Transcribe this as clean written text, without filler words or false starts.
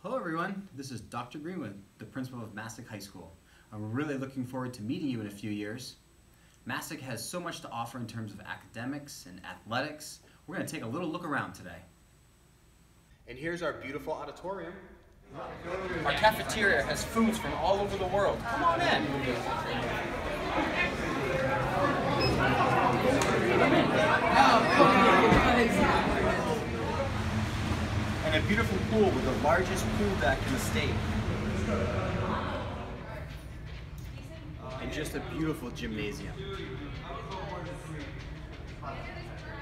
Hello everyone, this is Dr. Greenwood, the principal of Masuk High School. I'm really looking forward to meeting you in a few years. Masuk has so much to offer in terms of academics and athletics. We're going to take a little look around today. And here's our beautiful auditorium. Our cafeteria has foods from all over the world. Come on in. And a beautiful pool with the largest pool deck in the state. And just a beautiful gymnasium.